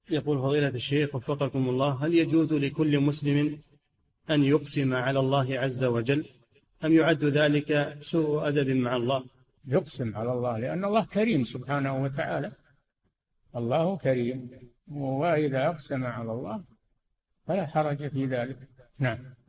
يقول فضيلة الشيخ وفقكم الله: هل يجوز لكل مسلم أن يقسم على الله عز وجل، أم يعد ذلك سوء أدب مع الله؟ يقسم على الله، لأن الله كريم سبحانه وتعالى، الله كريم، وإذا أقسم على الله فلا حرج في ذلك. نعم.